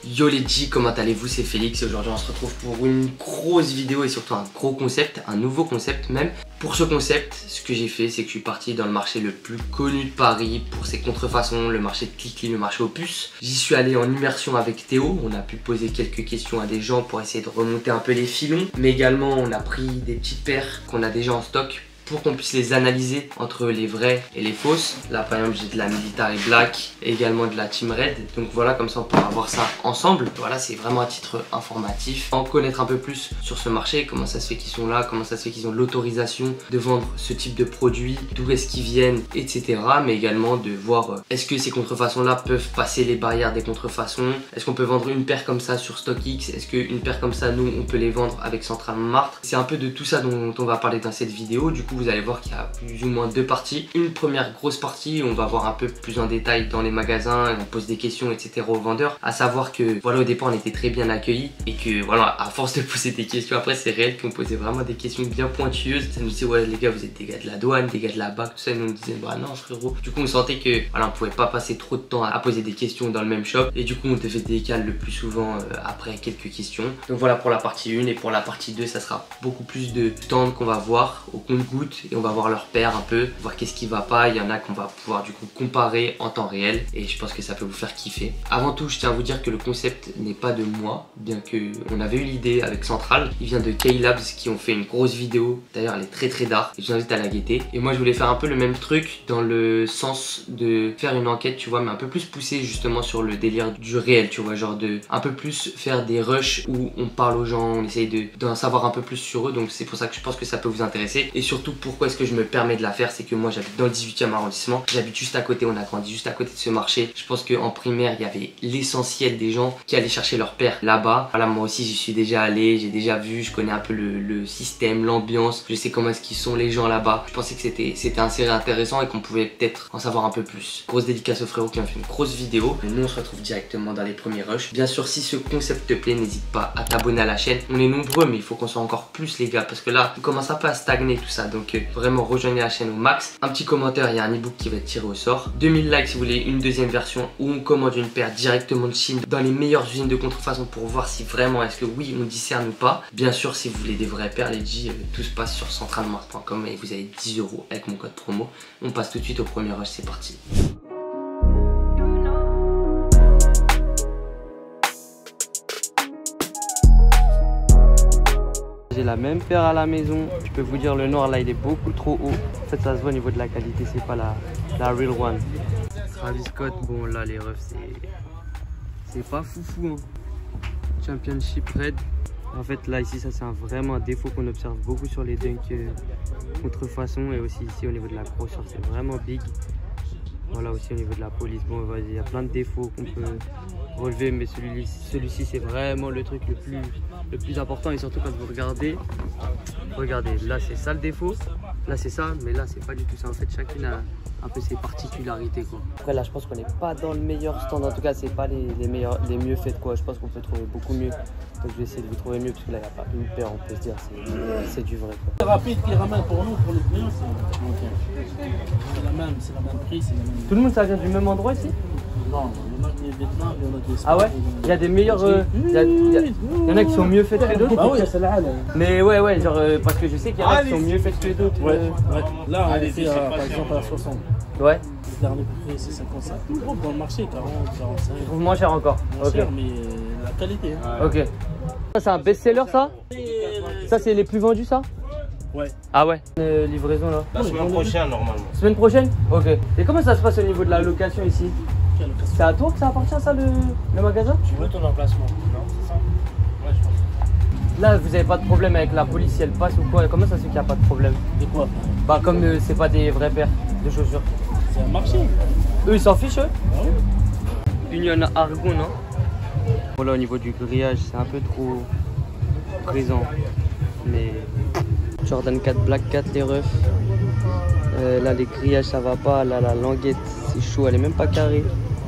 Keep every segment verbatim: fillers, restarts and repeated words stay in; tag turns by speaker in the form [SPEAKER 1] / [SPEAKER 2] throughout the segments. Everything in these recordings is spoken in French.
[SPEAKER 1] Yo les G, comment allez-vous? C'est Félix et aujourd'hui on se retrouve pour une grosse vidéo et surtout un gros concept, un nouveau concept même. Pour ce concept, ce que j'ai fait, c'est que je suis parti dans le marché le plus connu de Paris pour ses contrefaçons, le marché de Kiki, le marché aux puces. J'y suis allé en immersion avec Théo, on a pu poser quelques questions à des gens pour essayer de remonter un peu les filons. Mais également on a pris des petites paires qu'on a déjà en stock pour qu'on puisse les analyser entre les vraies et les fausses. Là par exemple j'ai de la Military Black et également de la Team Red. Donc voilà, comme ça on pourra voir ça ensemble. Voilà, c'est vraiment à titre informatif. En connaître un peu plus sur ce marché, comment ça se fait qu'ils sont là, comment ça se fait qu'ils ont l'autorisation de vendre ce type de produits, d'où est-ce qu'ils viennent, et cetera. Mais également de voir est-ce que ces contrefaçons là peuvent passer les barrières des contrefaçons. Est-ce qu'on peut vendre une paire comme ça sur StockX? Est-ce qu'une paire comme ça, nous on peut les vendre avec Central Montmartre? C'est un peu de tout ça dont on va parler dans cette vidéo. Du coup vous allez voir qu'il y a plus ou moins deux parties. Une première grosse partie où on va voir un peu plus en détail dans les magasins et on pose des questions, etc. aux vendeurs. À savoir que voilà, au départ on était très bien accueillis et que voilà, à force de poser des questions, après c'est réel qu'on posait vraiment des questions bien pointueuses. Ça nous disait ouais les gars, vous êtes des gars de la douane, des gars de la B A C, tout ça. Et nous on disait bah non frérot. Du coup on sentait que voilà, on pouvait pas passer trop de temps à poser des questions dans le même shop et du coup on devait décaler le plus souvent euh, après quelques questions. Donc voilà pour la partie un, et pour la partie deux ça sera beaucoup plus de stands qu'on va voir au compte-gouttes et on va voir leur paire un peu, voir qu'est-ce qui va pas. Il y en a qu'on va pouvoir du coup comparer en temps réel et je pense que ça peut vous faire kiffer. Avant tout, je tiens à vous dire que le concept n'est pas de moi, bien que on avait eu l'idée avec Central. Il vient de K-Labs qui ont fait une grosse vidéo, d'ailleurs elle est très très dark et je vous invite à la guetter. Et moi je voulais faire un peu le même truc dans le sens de faire une enquête, tu vois, mais un peu plus poussée justement sur le délire du réel, tu vois, genre de un peu plus faire des rushs où on parle aux gens, on essaye de d'en savoir un peu plus sur eux. Donc c'est pour ça que je pense que ça peut vous intéresser. Et surtout pourquoi est-ce que je me permets de la faire, c'est que moi j'habite dans le dix-huitième arrondissement, j'habite juste à côté, on a grandi juste à côté de ce marché. Je pense qu'en primaire il y avait l'essentiel des gens qui allaient chercher leur père là-bas. Voilà, moi aussi j'y suis déjà allé, j'ai déjà vu, je connais un peu le, le système, l'ambiance, je sais comment est-ce qu'ils sont les gens là-bas. Je pensais que c'était c'était un série intéressant et qu'on pouvait peut-être en savoir un peu plus. Grosse dédicace au frérot qui a fait une grosse vidéo. Et nous on se retrouve directement dans les premiers rushs. Bien sûr, si ce concept te plaît, n'hésite pas à t'abonner à la chaîne. On est nombreux mais il faut qu'on soit encore plus les gars, parce que là on commence un peu à stagner tout ça. Donc euh, vraiment rejoignez la chaîne au max. Un petit commentaire, il y a un ebook qui va être tiré au sort. deux mille likes si vous voulez une deuxième version où on commande une paire directement de Chine dans les meilleures usines de contrefaçon pour voir si vraiment est-ce que oui on discerne ou pas. Bien sûr, si vous voulez des vraies paires les G, euh, tout se passe sur central montmartre point com et vous avez dix euros avec mon code promo. On passe tout de suite au premier rush, c'est parti. J'ai la même paire à la maison. Je peux vous dire le noir là il est beaucoup trop haut. En fait ça se voit au niveau de la qualité, c'est pas la, la real one. Travis Scott, bon là les refs c'est c'est pas foufou hein. Championship Red. En fait là ici ça c'est un, vraiment un défaut qu'on observe beaucoup sur les dunks euh, contrefaçon et aussi ici au niveau de la grosseur c'est vraiment big. Voilà aussi au niveau de la police, bon vas-y, il y a plein de défauts qu'on peut relever mais celui-ci celui-ci c'est vraiment le truc le plus le plus important. Et surtout quand vous regardez, regardez, là c'est ça le défaut, là c'est ça, mais là c'est pas du tout ça. En fait chacune a un peu ses particularités quoi. Après là je pense qu'on n'est pas dans le meilleur stand, en tout cas c'est pas les, les meilleurs, les mieux faites quoi. Je pense qu'on peut trouver beaucoup mieux, donc je vais essayer de vous trouver mieux parce que là il n'y a pas une paire, on peut se dire c'est du vrai quoi.
[SPEAKER 2] C'est rapide qui ramène pour nous, pour les clients, c'est la même, c'est la même prix, c'est la même.
[SPEAKER 1] Tout le monde ça vient du même endroit ici?
[SPEAKER 2] Non, il y en a qui est Vietnam, il y en a qui est.
[SPEAKER 1] Ah ouais? Il y a des meilleurs, euh, il y, a, il y, a, il y en a qui sont mieux faites que d'autres.
[SPEAKER 2] Ah oui, c'est là.
[SPEAKER 1] Mais ouais ouais, genre euh, parce que je sais qu'il y en a qui sont mieux faites que d'autres.
[SPEAKER 2] Ouais, ouais. Là on est fait à, par exemple à soixante.
[SPEAKER 1] Ouais.
[SPEAKER 2] Le dernier prix c'est cinquantacinq. Tout le groupe dans le marché, quarante, quarante-cinq.
[SPEAKER 1] Je trouve moins cher encore.
[SPEAKER 2] Moins
[SPEAKER 1] ok.
[SPEAKER 2] Cher, mais la qualité. Hein.
[SPEAKER 1] Ok. Ça c'est un best-seller ça? Ça c'est les plus vendus ça?
[SPEAKER 2] Ouais.
[SPEAKER 1] Ah ouais. Euh, livraison là.
[SPEAKER 3] La semaine prochaine normalement.
[SPEAKER 1] Semaine prochaine? Ok. Et comment ça se passe au niveau de la location ici? C'est à toi que ça appartient ça le, le magasin?
[SPEAKER 2] Tu veux ton emplacement? Non, c'est ça? Ouais, je pense.
[SPEAKER 1] Là vous avez pas de problème avec la police si elle passe ou quoi? Comment ça se fait qu'il n'y a pas de problème?
[SPEAKER 2] De quoi?
[SPEAKER 1] Bah comme euh, c'est pas des vraies paires de chaussures.
[SPEAKER 2] C'est un marché.
[SPEAKER 1] Eux ils s'en fichent eux?
[SPEAKER 2] Ah oui.
[SPEAKER 1] Union Argon non? Voilà, au niveau du grillage c'est un peu trop présent. Mais Jordan quatre Black quatre les refs. Euh, là les grillages ça va pas, là la languette c'est chaud, elle est même pas carrée.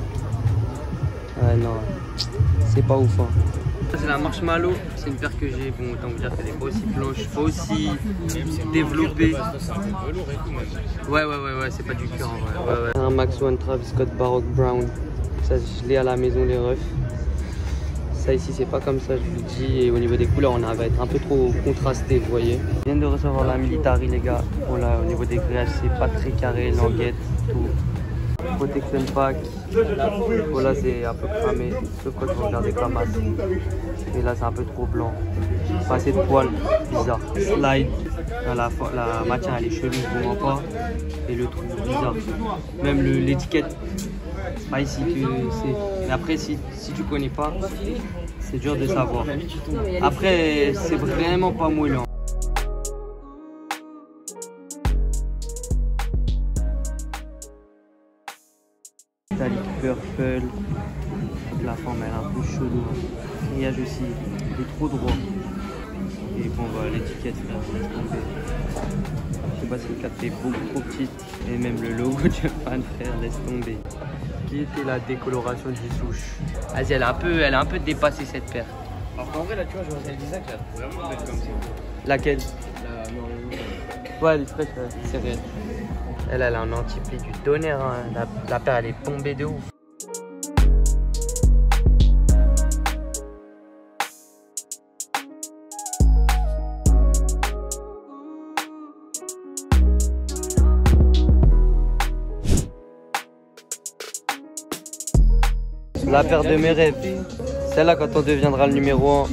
[SPEAKER 1] Ah non, c'est pas ouf hein. C'est la Marshmallow, c'est une paire que j'ai, bon autant vous dire qu'elle est pas aussi blanche, pas aussi développée. Ouais ouais ouais ouais, c'est pas du cœur en vrai. Ouais, ouais. Un Max One Travis Scott Baroque Brown, ça je l'ai à la maison les refs.
[SPEAKER 3] Ça ici c'est pas comme ça, je vous le dis, et au niveau des couleurs on va être un peu trop contrasté, vous voyez. Je viens de recevoir la Militari les gars. Voilà, au niveau des grillages c'est pas très carré, languette, tout. Protection pack, voilà c'est un peu cramé, sauf quand vous regardez comme masse. Et là c'est un peu trop blanc, pas assez de poils, bizarre. Slide, la, la matière elle est chelou, je vous mens pas, et le trou bizarre. Même l'étiquette, c'est pas ici que c'est. Mais après si, si tu connais pas, c'est dur de savoir. Après c'est vraiment pas mouillant. Métallique purple, la forme elle est un peu chelou, le grillage aussi, il est trop droit. Et bon bah l'étiquette là, laisse tomber. Je sais pas si le cap est beaucoup trop petite, et même le logo du fan frère, laisse tomber. Qui était la décoloration du souche? Vas-y, elle est un peu, elle a un peu dépassé cette paire.
[SPEAKER 2] Alors qu'en vrai là tu vois, je vois Isaac, je la trouve vraiment belle comme ça.
[SPEAKER 3] Laquelle?
[SPEAKER 2] La non,
[SPEAKER 3] ouais, elle est fraîche, c'est réel. Elle, elle a un anti-pli du tonnerre, hein. la, la paire elle est tombée de ouf. La paire de mes rêves, celle-là quand on deviendra le numéro un,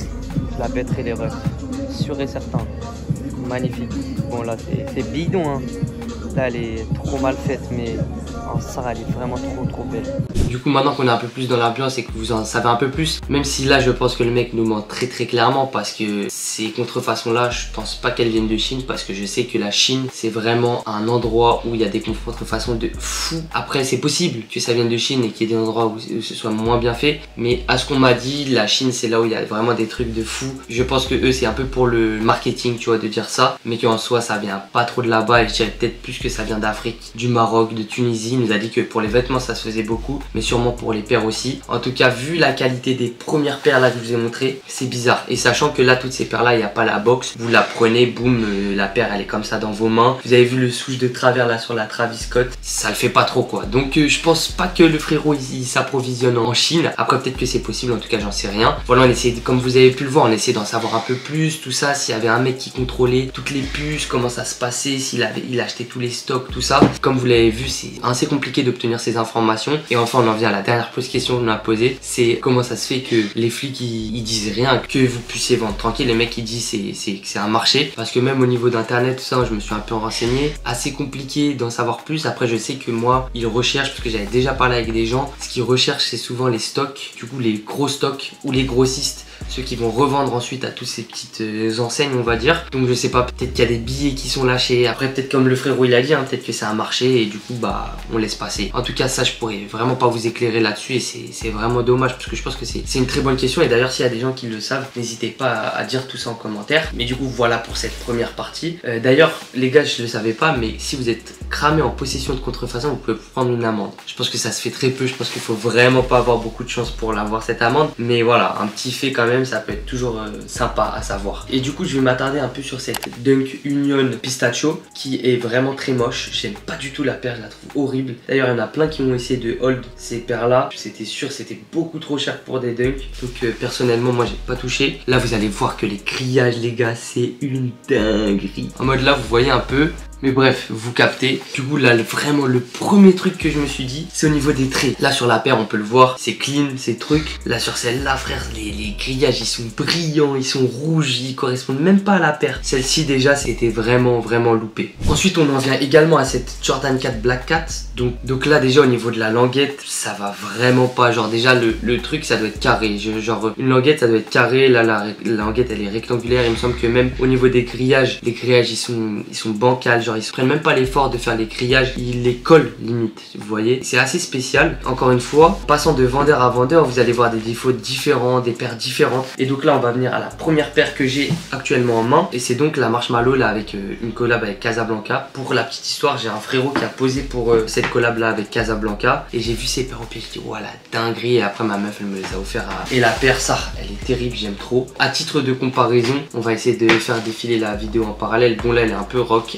[SPEAKER 3] je la pèterai les refs, sûr et certain. Magnifique. Bon là c'est bidon hein. Là elle est trop mal faite mais en ça elle est vraiment trop trop belle.
[SPEAKER 1] Du coup maintenant qu'on est un peu plus dans l'ambiance et que vous en savez un peu plus, même si là je pense que le mec nous ment très très clairement parce que ces contrefaçons là je pense pas qu'elles viennent de Chine, parce que je sais que la Chine c'est vraiment un endroit où il y a des contrefaçons de fou. Après c'est possible que ça vienne de Chine et qu'il y ait des endroits où ce soit moins bien fait, mais à ce qu'on m'a dit la Chine c'est là où il y a vraiment des trucs de fou. Je pense que eux c'est un peu pour le marketing tu vois de dire ça, mais qu'en soi ça vient pas trop de là-bas, et je dirais peut-être plus que ça vient d'Afrique, du Maroc, de Tunisie. Il nous a dit que pour les vêtements ça se faisait beaucoup, mais sûrement pour les paires aussi. En tout cas vu la qualité des premières paires là que je vous ai montré, c'est bizarre. Et sachant que là toutes ces paires là il n'y a pas la box, vous la prenez, boum, euh, la paire elle est comme ça dans vos mains. Vous avez vu le souche de travers là sur la Travis Scott, ça le fait pas trop quoi. Donc euh, je pense pas que le frérot il, il s'approvisionne en Chine. Après peut-être que c'est possible, en tout cas j'en sais rien. Voilà, on essaie, comme vous avez pu le voir, on essaie d'en savoir un peu plus, tout ça, s'il y avait un mec qui contrôlait toutes les puces, comment ça se passait, s'il avait il achetait tous les stocks, tout ça. Comme vous l'avez vu, c'est assez compliqué d'obtenir ces informations. Et enfin on en vient à la dernière question qu'on a posée, c'est comment ça se fait que les flics ils, ils disent rien, que vous puissiez vendre tranquille. Les mecs ils disent c'est que c'est un marché, parce que même au niveau d'internet tout ça, je me suis un peu renseigné, assez compliqué d'en savoir plus. Après je sais que moi ils recherchent, parce que j'avais déjà parlé avec des gens, ce qu'ils recherchent c'est souvent les stocks, du coup les gros stocks ou les grossistes, ceux qui vont revendre ensuite à toutes ces petites euh, enseignes on va dire. Donc je sais pas, peut-être qu'il y a des billets qui sont lâchés, après peut-être comme le frérot il a dit hein, peut-être que c'est un marché et du coup bah on laisse passer. En tout cas ça je pourrais vraiment pas vous éclairer là-dessus, et c'est vraiment dommage parce que je pense que c'est une très bonne question. Et d'ailleurs s'il y a des gens qui le savent, n'hésitez pas à, à dire tout ça en commentaire. Mais du coup voilà pour cette première partie. euh, D'ailleurs les gars je le savais pas, mais si vous êtes cramé en possession de contrefaçon vous pouvez prendre une amende. Je pense que ça se fait très peu, je pense qu'il faut vraiment pas avoir beaucoup de chance pour l'avoir cette amende, mais voilà un petit fait quand même, ça peut être toujours euh, sympa à savoir. Et du coup je vais m'attarder un peu sur cette Dunk Union Pistachio qui est vraiment très moche. J'aime pas du tout la paire, je la trouve horrible. D'ailleurs il y en a plein qui ont essayé de hold ces paires là, c'était sûr c'était beaucoup trop cher pour des Dunk, donc euh, personnellement moi j'ai pas touché. Là vous allez voir que les grillages les gars c'est une dinguerie. En mode là vous voyez un peu, mais bref, vous captez. Du coup là vraiment le premier truc que je me suis dit, c'est au niveau des traits. Là sur la paire on peut le voir, c'est clean, ces trucs. Là sur celle-là frère, les, les grillages ils sont brillants, ils sont rouges, ils correspondent même pas à la paire. Celle-ci déjà c'était vraiment vraiment loupé. Ensuite on en vient également à cette Jordan quatre Black Cat. Donc, donc là déjà au niveau de la languette ça va vraiment pas. Genre déjà le, le truc ça doit être carré. Je, genre une languette ça doit être carré. Là la, la languette elle est rectangulaire. Il me semble que même au niveau des grillages, les grillages ils sont, ils sont bancals. Genre ils se prennent même pas l'effort de faire les grillages, ils les collent limite, vous voyez. C'est assez spécial. Encore une fois, passant de vendeur à vendeur, vous allez voir des défauts différents, des paires différentes. Et donc là on va venir à la première paire que j'ai actuellement en main, et c'est donc la Marshmallow là avec euh, une collab avec Casablanca. Pour la petite histoire, j'ai un frérot qui a posé pour euh, cette collab là avec Casablanca, et j'ai vu ces paires au pied, je dis voilà dinguerie, et après ma meuf elle me les a offert à... Et la paire ça, elle est terrible, j'aime trop. À titre de comparaison, on va essayer de faire défiler la vidéo en parallèle. Bon là elle est un peu rock, elle est un peu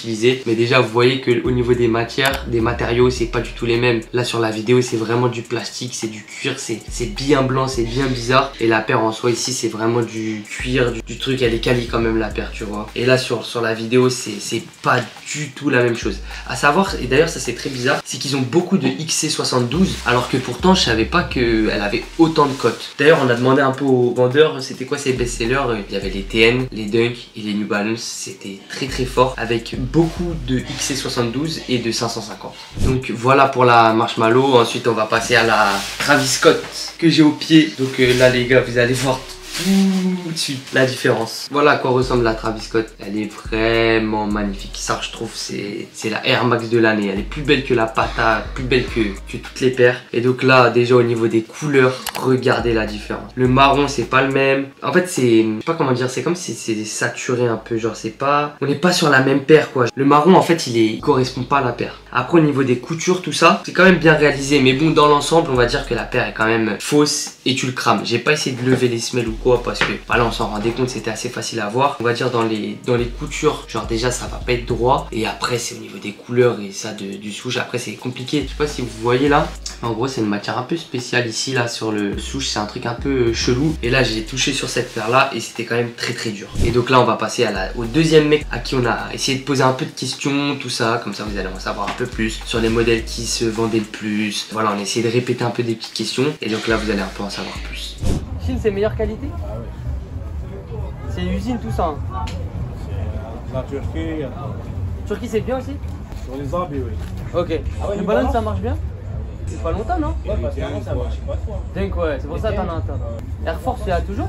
[SPEAKER 1] utilisé. Mais déjà vous voyez que au niveau des matières, des matériaux, c'est pas du tout les mêmes. Là sur la vidéo c'est vraiment du plastique, c'est du cuir, c'est bien blanc, c'est bien bizarre. Et la paire en soi ici c'est vraiment du cuir, du, du truc, elle est quali quand même la paire, tu vois. Et là sur, sur la vidéo c'est pas du tout la même chose. À savoir, et d'ailleurs ça c'est très bizarre, c'est qu'ils ont beaucoup de X C soixante-douze alors que pourtant je savais pas qu'elle avait autant de cotes. D'ailleurs on a demandé un peu aux vendeurs c'était quoi ces best-sellers. Il y avait les T N, les Dunk et les New Balance, c'était très très fort avec beaucoup de X C soixante-douze et de cinq cent cinquante. Donc voilà pour la Marshmallow. Ensuite on va passer à la Travis Scott que j'ai au pied. Donc euh, là les gars vous allez voir tout de suite la différence. Voilà à quoi ressemble la Travis Scott. Elle est vraiment magnifique. Ça je trouve c'est la Air Max de l'année. Elle est plus belle que la Pata, plus belle que, que toutes les paires. Et donc là déjà au niveau des couleurs, regardez la différence. Le marron c'est pas le même. En fait c'est, je sais pas comment dire, c'est comme si c'est saturé un peu. Genre c'est pas, on n'est pas sur la même paire quoi. Le marron en fait il, est, il correspond pas à la paire. Après au niveau des coutures tout ça, c'est quand même bien réalisé. Mais bon dans l'ensemble on va dire que la paire est quand même fausse et tu le crames. J'ai pas essayé de lever les semelles ou quoi parce que voilà on s'en rendait compte, c'était assez facile à voir. On va dire dans les, dans les coutures, genre déjà ça va pas être droit. Et après c'est au niveau des couleurs et ça de, du souche. Après c'est compliqué. Je sais pas si vous voyez là. En gros c'est une matière un peu spéciale ici là sur le souche. C'est un truc un peu chelou. Et là j'ai touché sur cette paire là et c'était quand même très très dur. Et donc là on va passer à la, au deuxième mec à qui on a essayé de poser un peu de questions, tout ça. Comme ça vous allez en savoir un peu plus sur les modèles qui se vendaient le plus. Voilà on a essayé de répéter un peu des petites questions. Et donc là vous allez un peu en savoir plus.
[SPEAKER 3] Chine c'est meilleure qualité?
[SPEAKER 2] Ah ouais.
[SPEAKER 3] C'est usine tout ça. Hein.
[SPEAKER 2] La Turquie.
[SPEAKER 3] Turquie c'est bien aussi?
[SPEAKER 2] Sur les habits, oui.
[SPEAKER 3] Ok. Ah ouais, le ballon ça marche bien? C'est pas longtemps non?
[SPEAKER 2] Ouais, parce qu'avant ça marchait pas trop.
[SPEAKER 3] Donc ouais, c'est pour ça que t'en as un tas. Air Force il y a toujours?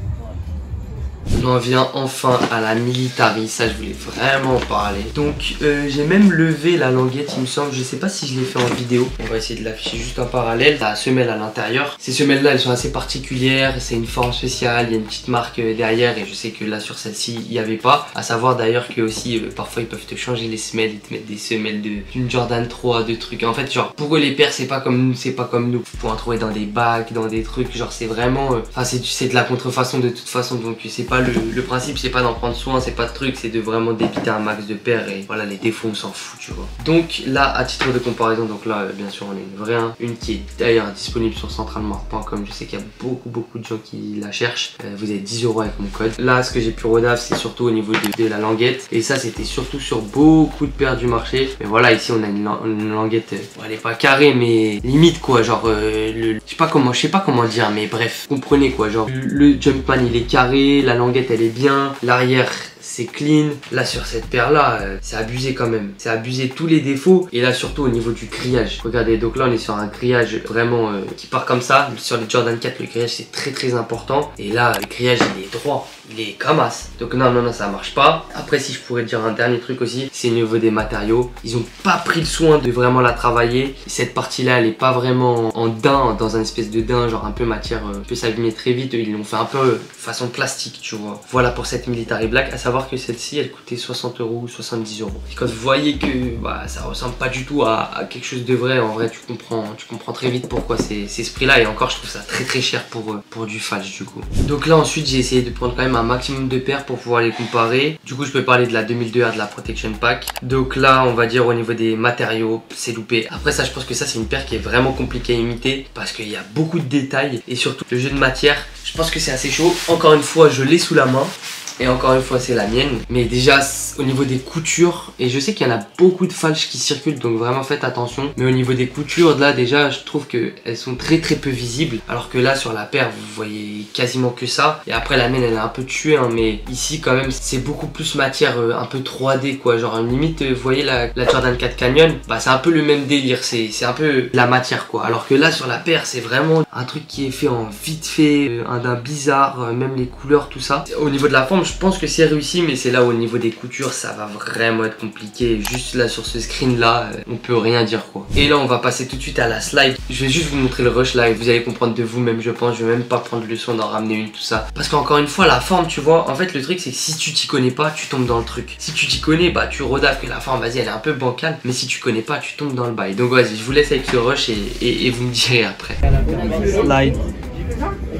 [SPEAKER 1] On en vient enfin à la Militari, ça je voulais vraiment en parler. Donc euh, j'ai même levé la languette il me semble, je sais pas si je l'ai fait en vidéo. On va essayer de l'afficher juste en parallèle. La semelle à l'intérieur, ces semelles là elles sont assez particulières, c'est une forme spéciale, il y a une petite marque derrière et je sais que là sur celle-ci il n'y avait pas. À savoir d'ailleurs que aussi euh, parfois ils peuvent te changer les semelles, ils te mettent des semelles d'une Jordan trois, de trucs. En fait genre pour eux les paires c'est pas comme nous, c'est pas comme nous. Faut en trouver dans des bacs, dans des trucs, genre c'est vraiment, enfin euh, c'est de la contrefaçon de toute façon donc c'est pas Le, le principe c'est pas d'en prendre soin, c'est pas de truc, c'est de vraiment débiter un max de paires et voilà les défauts on s'en fout tu vois. Donc là à titre de comparaison, donc là euh, bien sûr on a une vraie un, une qui est d'ailleurs disponible sur centralemart point com, je sais qu'il y a beaucoup beaucoup de gens qui la cherchent, euh, vous avez dix euros avec mon code. Là ce que j'ai pu redave c'est surtout au niveau de, de la languette et ça c'était surtout sur beaucoup de paires du marché. Mais voilà ici on a une, une languette, euh, bon, elle est pas carrée mais limite quoi, genre euh, le, je sais pas comment je sais pas comment dire mais bref comprenez quoi, genre le, le Jumpman il est carré, la languette elle est bien, l'arrière c'est clean. Là sur cette paire là euh, c'est abusé quand même, c'est abusé tous les défauts. Et là surtout au niveau du grillage, regardez donc là on est sur un grillage vraiment euh, qui part comme ça. Sur les Jordan quatre le grillage c'est très très important. Et là le grillage il est droit, il est comme as. Donc non non non ça marche pas. Après si je pourrais dire un dernier truc aussi, c'est au niveau des matériaux. Ils ont pas pris le soin de vraiment la travailler. Cette partie là elle est pas vraiment en daim, dans un espèce de daim genre un peu matière euh, peut s'abîmer très vite. Ils l'ont fait un peu euh, façon plastique tu vois. Voilà pour cette Militari Black. À savoir que celle-ci elle coûtait soixante euros ou soixante-dix euros. Et quand vous voyez que bah, ça ressemble pas du tout à, à quelque chose de vrai, en vrai tu comprends, tu comprends très vite pourquoi c'est ce prix là. Et encore je trouve ça très très cher pour, pour du flash du coup. Donc là ensuite j'ai essayé de prendre quand même un maximum de paires pour pouvoir les comparer. Du coup je peux parler de la deux mille deux R de la Protection Pack. Donc là on va dire au niveau des matériaux c'est loupé. Après ça je pense que ça c'est une paire qui est vraiment compliquée à imiter parce qu'il y a beaucoup de détails et surtout le jeu de matière. Je pense que c'est assez chaud. Encore une fois je l'ai sous la main. Et encore une fois c'est la mienne. Mais déjà au niveau des coutures, et je sais qu'il y en a beaucoup de falches qui circulent donc vraiment faites attention. Mais au niveau des coutures là déjà je trouve qu'elles sont très très peu visibles. Alors que là sur la paire vous voyez quasiment que ça. Et après la mienne elle est un peu tuée hein, mais ici quand même c'est beaucoup plus matière euh, un peu trois D quoi. Genre limite euh, vous voyez la, la Jordan quatre Canyon, bah c'est un peu le même délire. C'est un peu la matière quoi. Alors que là sur la paire c'est vraiment un truc qui est fait en vite fait, euh, un d'un bizarre, euh, même les couleurs tout ça. Au niveau de la forme je pense que c'est réussi mais c'est là au niveau des coutures ça va vraiment être compliqué. Juste là sur ce screen là euh, on peut rien dire quoi. Et là on va passer tout de suite à la slide. Je vais juste vous montrer le rush là et vous allez comprendre de vous-même je pense. Je vais même pas prendre le soin d'en ramener une tout ça. Parce qu'encore une fois la forme tu vois, en fait le truc c'est que si tu t'y connais pas tu tombes dans le truc. Si tu t'y connais bah tu redaves que la forme vas-y elle est un peu bancale. Mais si tu connais pas tu tombes dans le bail. Donc vas-y je vous laisse avec ce rush et, et, et vous me direz après.
[SPEAKER 3] Slide.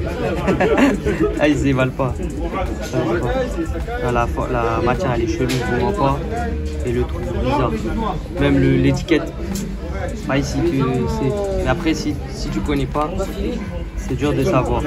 [SPEAKER 3] Ah, ils s'évalent pas. La, la matière elle est chelou, je comprends pas. Et le truc bizarre. Même l'étiquette. Ah, ici, tu sais. Mais après, si, si tu connais pas, c'est dur de savoir.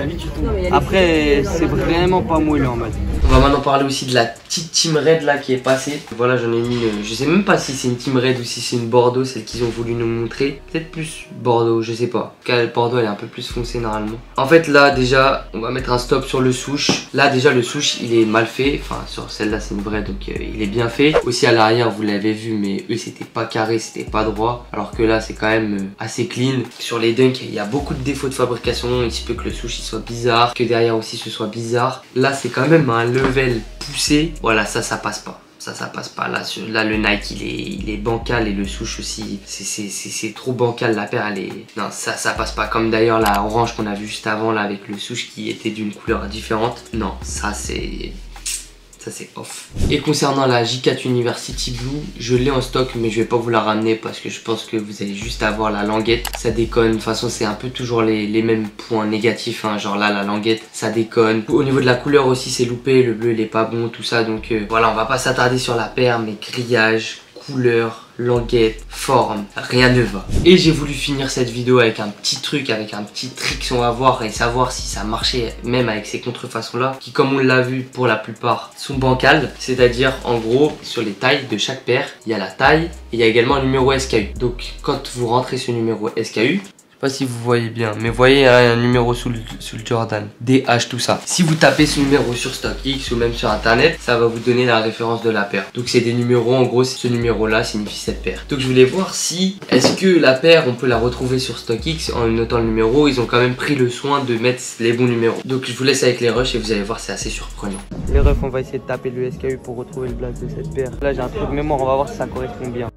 [SPEAKER 3] Après, c'est vraiment pas moelleux en mode.
[SPEAKER 1] On va maintenant parler aussi de la petite Team Red là qui est passée. Voilà, j'en ai mis, euh, je sais même pas si c'est une Team Red ou si c'est une Bordeaux, celle qu'ils ont voulu nous montrer. Peut-être plus Bordeaux, je sais pas. Car Bordeaux elle est un peu plus foncée normalement. En fait là déjà, on va mettre un stop sur le souche. Là déjà le souche il est mal fait. Enfin sur celle-là c'est une vraie donc euh, il est bien fait. Aussi à l'arrière vous l'avez vu mais eux c'était pas carré, c'était pas droit. Alors que là c'est quand même euh, assez clean. Sur les dunks il y a beaucoup de défauts de fabrication. Il se peut que le souche il soit bizarre, que derrière aussi ce soit bizarre. Là c'est quand même un level poussé. Voilà ça ça passe pas. Ça, ça passe pas. Là, sur, là le Nike, il est, il est bancal et le souche aussi, c'est trop bancal. La paire, elle est... Non, ça, ça passe pas. Comme d'ailleurs la orange qu'on a vu juste avant, là, avec le souche qui était d'une couleur différente. Non, ça, c'est... Ça c'est off. Et concernant la J quatre University Blue, je l'ai en stock mais je vais pas vous la ramener parce que je pense que vous allez juste avoir la languette. Ça déconne, de toute façon c'est un peu toujours les, les mêmes points négatifs hein. Genre là la languette ça déconne. Au niveau de la couleur aussi c'est loupé, le bleu il est pas bon tout ça. Donc euh, voilà, on va pas s'attarder sur la paire mais grillage, couleur, languette, forme, rien ne va. Et j'ai voulu finir cette vidéo avec un petit truc, avec un petit trick on va voir et savoir si ça marchait même avec ces contrefaçons là qui comme on l'a vu pour la plupart sont bancales. C'est à dire en gros sur les tailles de chaque paire il y a la taille et il y a également un numéro S K U. Donc quand vous rentrez ce numéro S K U, je sais pas si vous voyez bien, mais vous voyez un numéro sous le, sous le Jordan, D H, tout ça. Si vous tapez ce numéro sur StockX ou même sur internet, ça va vous donner la référence de la paire. Donc c'est des numéros, en gros ce numéro là signifie cette paire. Donc je voulais voir si, est-ce que la paire on peut la retrouver sur StockX en notant le numéro. Ils ont quand même pris le soin de mettre les bons numéros. Donc je vous laisse avec les rushs et vous allez voir c'est assez surprenant.
[SPEAKER 3] Les refs, on va essayer de taper le S K U pour retrouver le black de cette paire. Là j'ai un truc de mémoire, on va voir si ça correspond bien.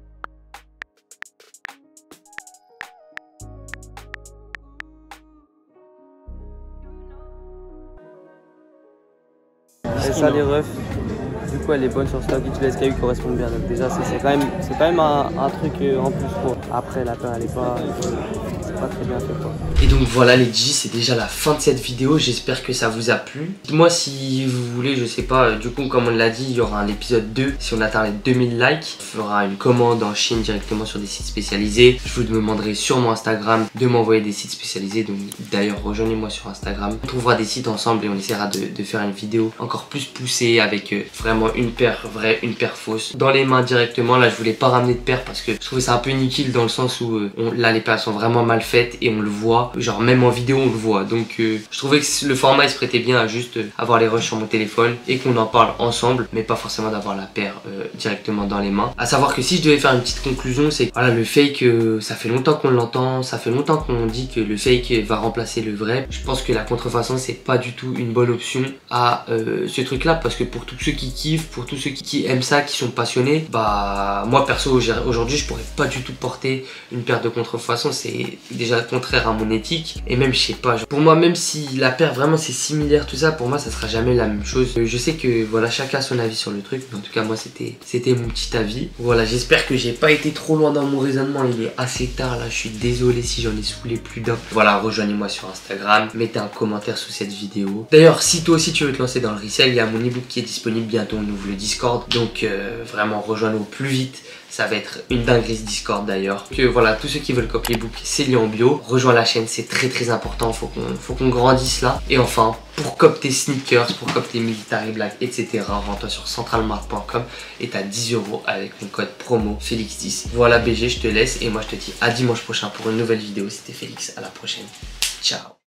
[SPEAKER 3] C'est ça les refs, du coup elle est bonne sur StockX, le S K U correspond bien, donc déjà c'est quand même, quand même un, un truc en plus pour. Après la paire elle est pas, c'est pas très bien fait quoi.
[SPEAKER 1] Et donc voilà les G, c'est déjà la fin de cette vidéo, j'espère que ça vous a plu. Dites-moi si vous voulez, je sais pas, du coup comme on l'a dit, il y aura un épisode deux, si on atteint les deux mille likes, on fera une commande en Chine directement sur des sites spécialisés. Je vous demanderai sur mon Instagram de m'envoyer des sites spécialisés, donc d'ailleurs rejoignez-moi sur Instagram. On trouvera des sites ensemble et on essaiera de, de faire une vidéo encore plus poussée avec euh, vraiment une paire vraie, une paire fausse. Dans les mains directement, là je voulais pas ramener de paire parce que je trouvais ça un peu inutile dans le sens où euh, on, là les paires sont vraiment mal faites et on le voit. Genre même en vidéo on le voit, donc euh, je trouvais que le format il se prêtait bien à juste euh, avoir les rushs sur mon téléphone et qu'on en parle ensemble, mais pas forcément d'avoir la paire euh, directement dans les mains. À savoir que si je devais faire une petite conclusion, c'est que voilà, le fake euh, ça fait longtemps qu'on l'entend, ça fait longtemps qu'on dit que le fake va remplacer le vrai. Je pense que la contrefaçon c'est pas du tout une bonne option à euh, ce truc là, parce que pour tous ceux qui kiffent, pour tous ceux qui, qui aiment ça, qui sont passionnés, bah moi perso aujourd'hui je pourrais pas du tout porter une paire de contrefaçon, c'est déjà contraire à mon éthique. Et même je sais pas, pour moi même si la paire vraiment c'est similaire tout ça, pour moi ça sera jamais la même chose. Je sais que voilà chacun a son avis sur le truc, mais en tout cas moi c'était c'était mon petit avis. Voilà, j'espère que j'ai pas été trop loin dans mon raisonnement, il est assez tard là, je suis désolé si j'en ai saoulé plus d'un. Voilà, rejoignez-moi sur Instagram, mettez un commentaire sous cette vidéo. D'ailleurs si toi aussi tu veux te lancer dans le resell, il y a mon ebook qui est disponible bientôt, on ouvre le Discord, donc euh, vraiment rejoins-nous au plus vite. Ça va être une dinguerie ce Discord d'ailleurs. Que voilà, tous ceux qui veulent copier l'ebook, c'est lié en bio. Rejoins la chaîne, c'est très très important. Faut qu'on faut qu'on grandisse là. Et enfin, pour cop tes sneakers, pour cop tes military black, et cetera, rends-toi sur centralmart point com et t'as dix euros avec mon code promo Félix dix. Voilà B G, je te laisse et moi je te dis à dimanche prochain pour une nouvelle vidéo. C'était Félix, à la prochaine. Ciao.